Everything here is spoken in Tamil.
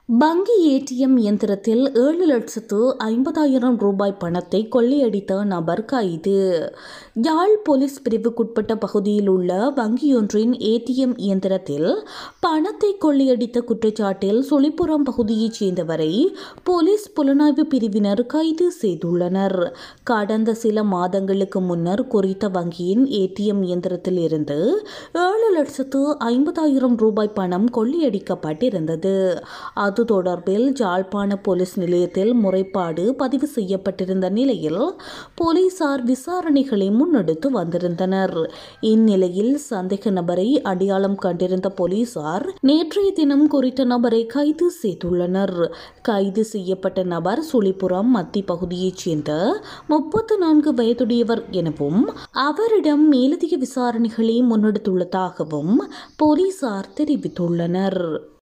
வங்கி ATM இயந்திரத்தில் 7,50,000 ரூபாய் பணத்தை கொள்ளையடித்த நபர் கைது. யாழ் போலீஸ் பிரிவுக்குட்பட்ட பகுதியில் உள்ள வங்கியொன்றின் ATM இயந்திரத்தில் பணத்தை கொள்ளையடித்த குற்றச்சாட்டில் சுழிபுரம் பகுதியைச் சேர்ந்தவரை போலீஸ் புலனாய்வு பிரிவினர் கைது செய்துள்ளனர். கடந்த சில மாதங்களுக்கு முன்னர் குறித்த வங்கியின் ATM இயந்திரத்தில் இருந்து 7,50,000 ரூபாய் பணம் கொள்ளையடிக்கப்பட்டிருந்தது. அது தொடர்பில் யாழ்ப்பாண போலீஸ் நிலையத்தில் முறைப்பாடு பதிவு செய்யப்பட்டிருந்த நிலையில் போலீசார் விசாரணைகளை முன்னெடுத்து வந்திருந்தனர். இந்நிலையில் சந்தேக நபரை அடையாளம் கண்டிருந்த போலீசார் நேற்றைய தினம் குறித்த நபரை கைது செய்துள்ளனர். கைது செய்யப்பட்ட நபர் சுழிபுரம் மத்தி பகுதியைச் சேர்ந்த 34 வயதுடையவர் எனவும் அவரிடம் மேலதிக விசாரணைகளை முன்னெடுத்துள்ளதாகவும் போலீசார் தெரிவித்துள்ளனர்.